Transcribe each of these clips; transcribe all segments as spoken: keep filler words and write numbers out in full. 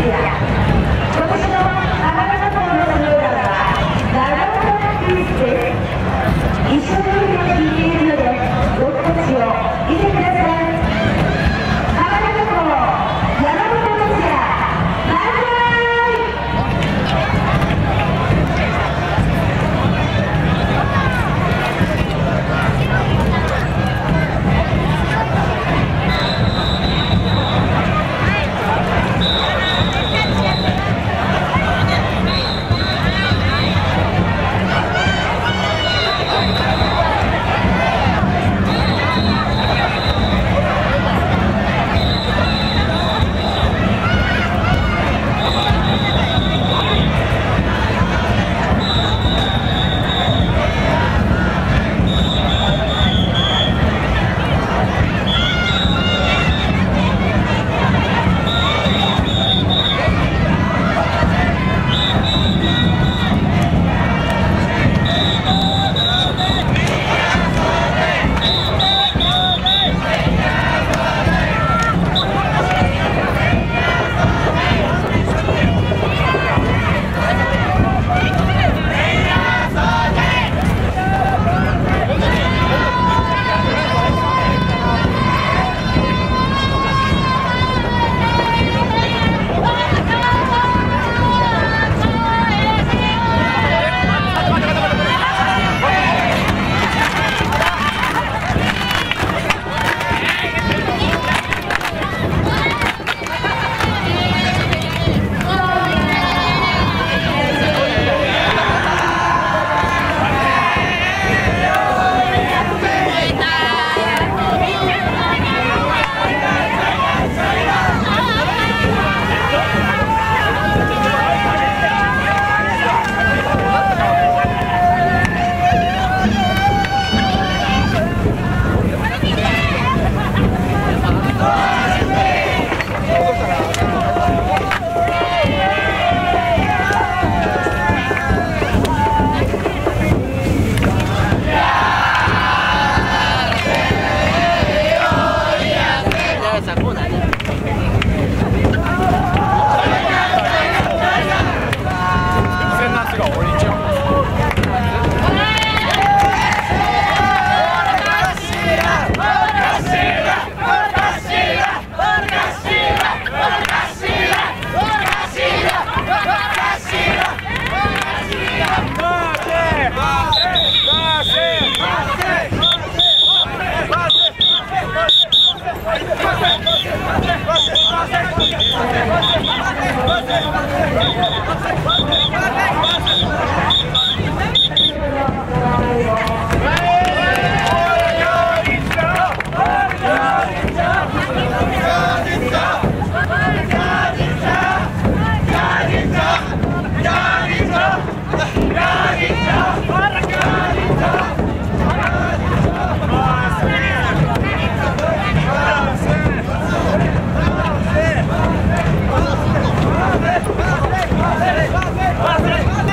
Pase, pase, pase.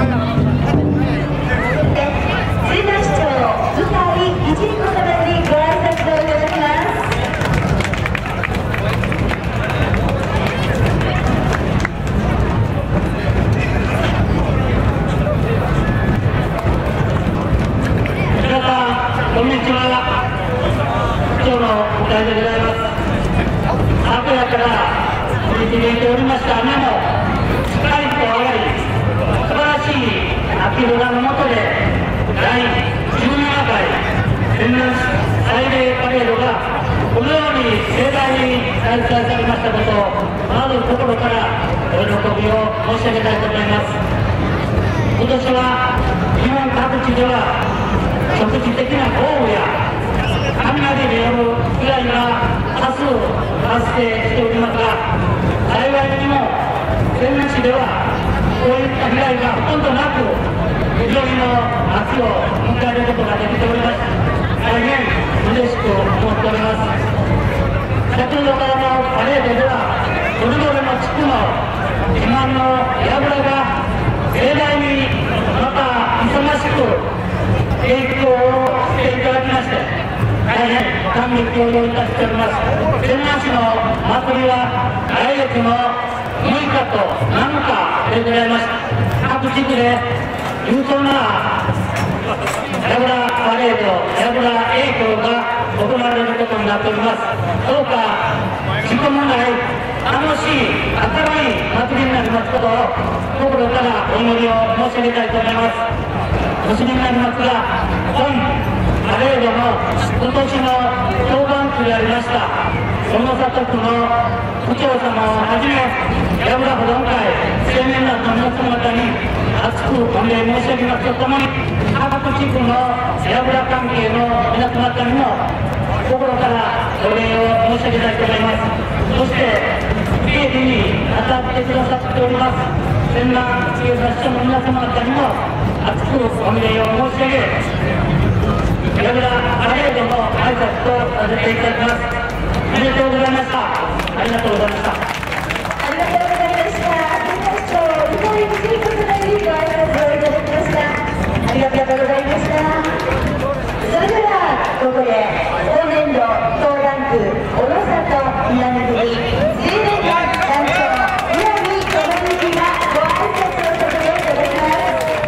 こんにちは。今日の舞台でございます。昨夜から降り続いておりました雨もしっかりと上がり、素晴らしい秋空の下でだいじゅうななかい天皇祭礼パレードがこのように盛大に開催されましたことを、まず心からお喜びを申し上げたいと思います。今年は日本各地では局地的な豪雨や雷による被害が多数発生しておりますが、幸いにも仙台市ではこういった被害がほとんどなく、非常の秋を迎えることができております。大変嬉しく思っております。先ほどからのパレードでは、それぞれの地区の自慢の櫓が盛大にまた忙しく提供をしていただきまして、大変感激をいたしております。仙台市の祭りは来月のむいかとなのかでございます。各地区で勇壮な櫓パレード、櫓営業が行われることになっております。どうか事故もない楽しい明るい祭りになりますことを心からお祈りを申し上げたいと思います。年になりますが、本パレードの今年の当番区でありました小野里区の区長様をはじめ、櫓保存会青年団の皆様方に厚く御礼申し上げますとともに、各地区の櫓関係の皆様方にも心からお礼を申し上げたいと思います。そして警備に当たってくださっております仙台警察署の皆様方にも厚くお礼を申し上げ、櫓パレードの挨拶とさせていただきます。ありがとうございました。ありがとうございました。 ありがとうございました。仙台市長、歌いにくいことなりご挨拶をいただきました。ありがとうございました。それではここで今年度当番区小野里南組じゅうねんかん団長宮城智之がご挨拶をさせていただきます。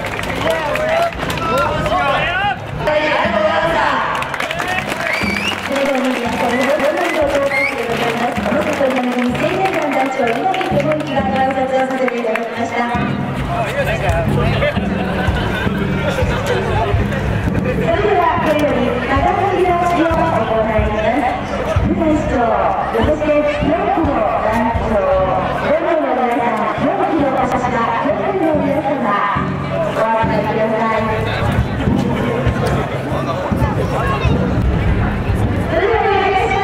今木智之がご挨拶をさせていただきました。それではこれより長森の指導を行います。舞台市長、そして四期の団長、四名の皆さん、四期の方々、四名の皆様、お集まりください。それではお願いします。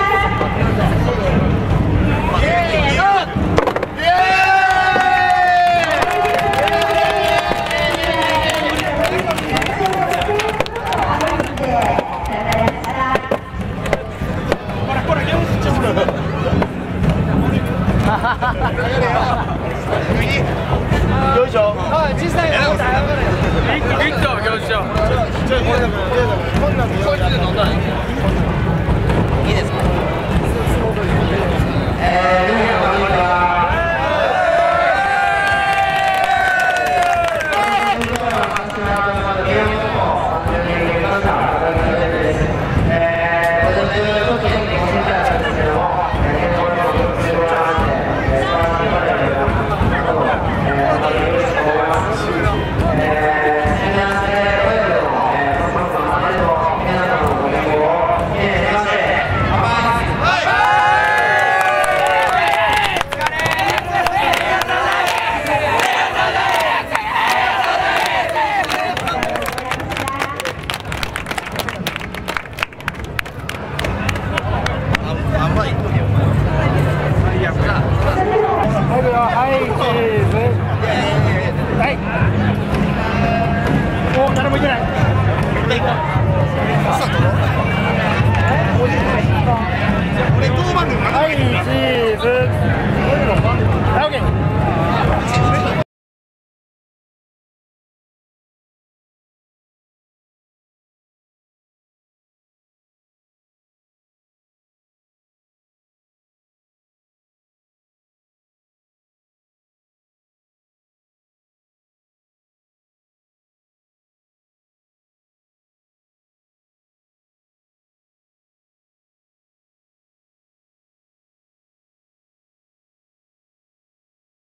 よいしょ。あ、小さいの。一個よいしょ。ちょっとこれだから、こんなんこいつで飲んだらいいですか。えー、どうもこんにちは。はい、チーズ。